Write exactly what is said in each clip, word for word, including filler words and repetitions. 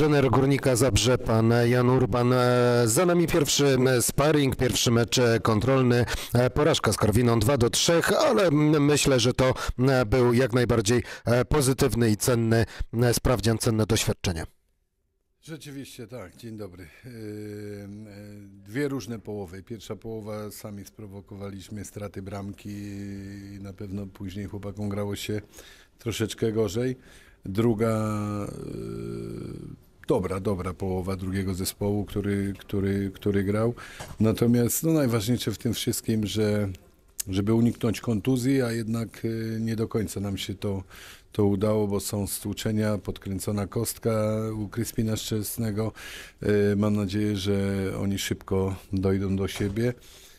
Trener Górnika Zabrze, pan Jan Urban. Za nami pierwszy sparring, pierwszy mecz kontrolny. Porażka z Karwiną dwa do trzech, ale myślę, że to był jak najbardziej pozytywny i cenny sprawdzian, cenne doświadczenie. Rzeczywiście tak, dzień dobry. Dwie różne połowy. Pierwsza połowa sami sprowokowaliśmy straty bramki i na pewno później chłopakom grało się troszeczkę gorzej. Druga dobra, dobra połowa drugiego zespołu, który, który, który grał. Natomiast no, najważniejsze w tym wszystkim, że żeby uniknąć kontuzji, a jednak nie do końca nam się to, to udało, bo są stłuczenia, podkręcona kostka u Kryspina Szczęsnego. Mam nadzieję, że oni szybko dojdą do siebie.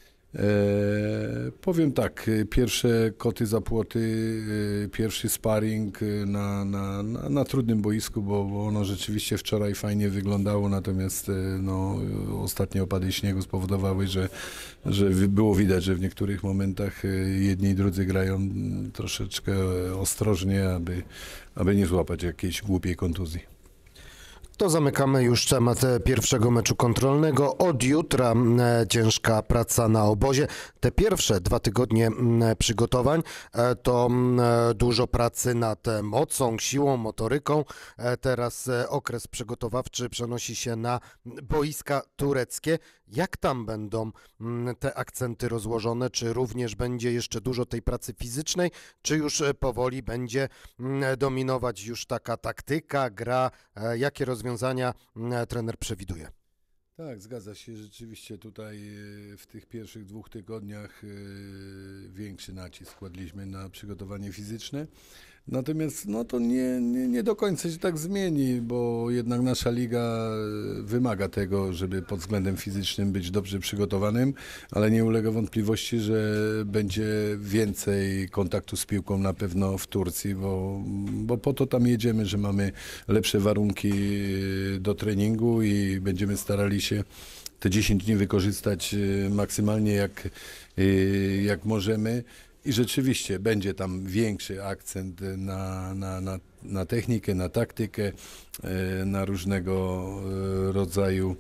E, powiem tak, pierwsze koty za płoty, pierwszy sparring na, na, na, na trudnym boisku, bo, bo ono rzeczywiście wczoraj fajnie wyglądało, natomiast no, ostatnie opady śniegu spowodowały, że, że było widać, że w niektórych momentach jedni i drudzy grają troszeczkę ostrożnie, aby, aby nie złapać jakiejś głupiej kontuzji. To zamykamy już temat pierwszego meczu kontrolnego. Od jutra ciężka praca na obozie. Te pierwsze dwa tygodnie przygotowań to dużo pracy nad mocą, siłą, motoryką. Teraz okres przygotowawczy przenosi się na boiska tureckie. Jak tam będą te akcenty rozłożone? Czy również będzie jeszcze dużo tej pracy fizycznej? Czy już powoli będzie dominować już taka taktyka, gra? Jakie rozwiązania trener przewiduje? Tak, zgadza się. Rzeczywiście tutaj w tych pierwszych dwóch tygodniach większy nacisk kładliśmy na przygotowanie fizyczne. Natomiast no to nie, nie, nie do końca się tak zmieni, bo jednak nasza liga wymaga tego, żeby pod względem fizycznym być dobrze przygotowanym, ale nie ulega wątpliwości, że będzie więcej kontaktu z piłką na pewno w Turcji, bo, bo po to tam jedziemy, że mamy lepsze warunki do treningu i będziemy starali się te dziesięć dni wykorzystać maksymalnie jak, jak możemy. I rzeczywiście będzie tam większy akcent na, na, na, na technikę, na taktykę, na różnego rodzaju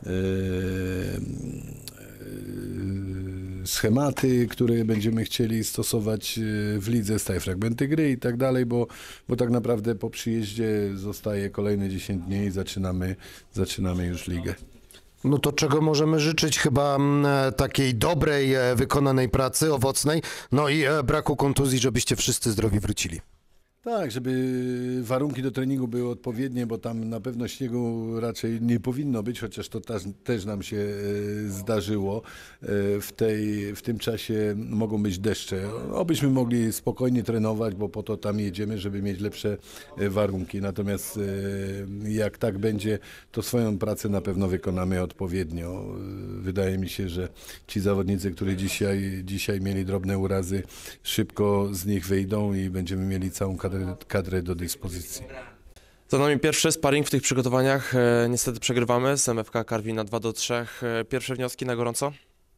schematy, które będziemy chcieli stosować w lidze, stałe fragmenty gry i tak dalej, bo, bo tak naprawdę po przyjeździe zostaje kolejne dziesięć dni i zaczynamy, zaczynamy już ligę. No to czego możemy życzyć? Chyba takiej dobrej, wykonanej pracy, owocnej, no i braku kontuzji, żebyście wszyscy zdrowi wrócili. Tak, żeby warunki do treningu były odpowiednie, bo tam na pewno śniegu raczej nie powinno być, chociaż to też, też nam się zdarzyło. W, tej, w tym czasie mogą być deszcze. Obyśmy mogli spokojnie trenować, bo po to tam jedziemy, żeby mieć lepsze warunki. Natomiast jak tak będzie, to swoją pracę na pewno wykonamy odpowiednio. Wydaje mi się, że ci zawodnicy, którzy dzisiaj, dzisiaj mieli drobne urazy, szybko z nich wyjdą i będziemy mieli całą kadrę kadrę do dyspozycji. Za nami pierwszy sparring w tych przygotowaniach. E, niestety przegrywamy z M F K Karwina dwa do trzech. E, pierwsze wnioski na gorąco?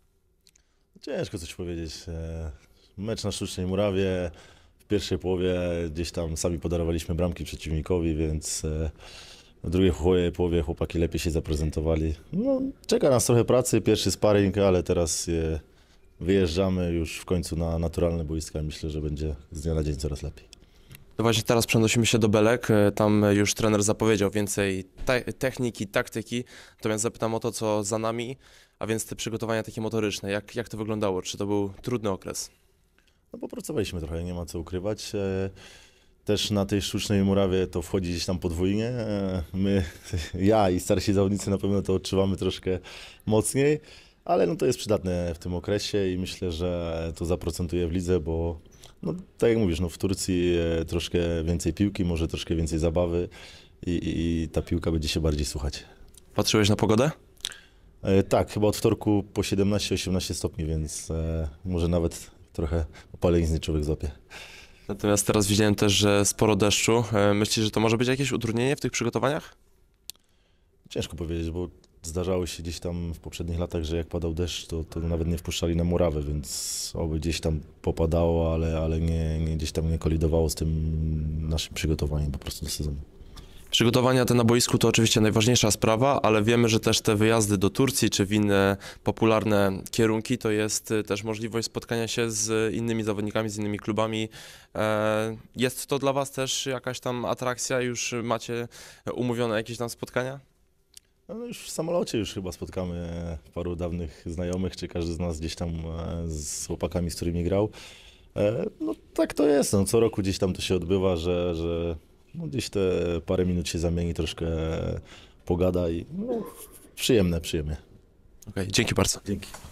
Ciężko coś powiedzieć. E, mecz na sztucznej murawie. W pierwszej połowie gdzieś tam sami podarowaliśmy bramki przeciwnikowi, więc e, w drugiej połowie chłopaki lepiej się zaprezentowali. No, czeka nas trochę pracy, pierwszy sparring, ale teraz e, wyjeżdżamy już w końcu na naturalne boiska. Myślę, że będzie z dnia na dzień coraz lepiej. To właśnie teraz przenosimy się do Belek. Tam już trener zapowiedział więcej te techniki, taktyki. Natomiast zapytam o to, co za nami, a więc te przygotowania takie motoryczne. Jak, jak to wyglądało? Czy to był trudny okres? No popracowaliśmy trochę, nie ma co ukrywać. Też na tej sztucznej murawie to wchodzi gdzieś tam podwójnie. My, ja i starsi zawodnicy na pewno to odczuwamy troszkę mocniej, ale no to jest przydatne w tym okresie i myślę, że to zaprocentuje w lidze, bo no, tak jak mówisz, no w Turcji troszkę więcej piłki, może troszkę więcej zabawy i, i, i ta piłka będzie się bardziej słuchać. Patrzyłeś na pogodę? E, tak, chyba od wtorku po siedemnaście osiemnaście stopni, więc e, może nawet trochę opalenizny człowiek złapie. Natomiast teraz widziałem też, że sporo deszczu. E, myślisz, że to może być jakieś utrudnienie w tych przygotowaniach? Ciężko powiedzieć, bo zdarzało się gdzieś tam w poprzednich latach, że jak padał deszcz, to, to nawet nie wpuszczali na murawę, więc oby gdzieś tam popadało, ale, ale nie, nie, gdzieś tam nie kolidowało z tym naszym przygotowaniem po prostu do sezonu. Przygotowania te na boisku to oczywiście najważniejsza sprawa, ale wiemy, że też te wyjazdy do Turcji czy w inne popularne kierunki to jest y, też możliwość spotkania się z innymi zawodnikami, z innymi klubami. E, Jest to dla Was też jakaś tam atrakcja? Już macie umówione jakieś tam spotkania? No już w samolocie już chyba spotkamy paru dawnych znajomych, czy każdy z nas gdzieś tam e, z chłopakami, z którymi grał. E, No tak to jest, no, co roku gdzieś tam to się odbywa, że, że no, gdzieś te parę minut się zamieni, troszkę pogada i no, przyjemne, przyjemnie. Okej, dzięki bardzo. Dzięki.